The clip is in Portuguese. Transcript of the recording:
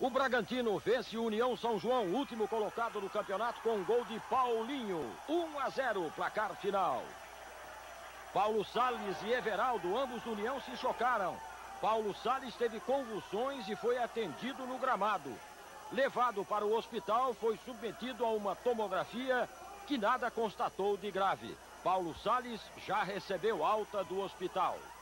O Bragantino vence o União São João, último colocado no campeonato, com um gol de Paulinho. 1-0, placar final. Paulo Salles e Everaldo, ambos do União, se chocaram. Paulo Salles teve convulsões e foi atendido no gramado. Levado para o hospital, foi submetido a uma tomografia que nada constatou de grave. Paulo Salles já recebeu alta do hospital.